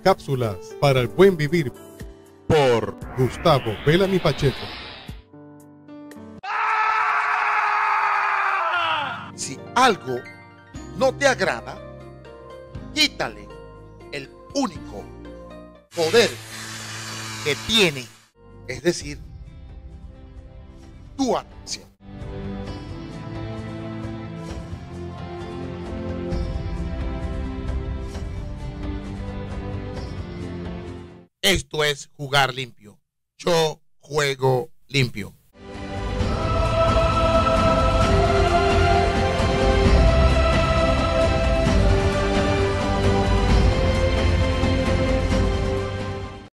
Cápsulas para el buen vivir por Gustavo Bellamy Pacheco. Si algo no te agrada, quítale el único poder que tiene, es decir, tu atención. Esto es jugar limpio. Yo juego limpio.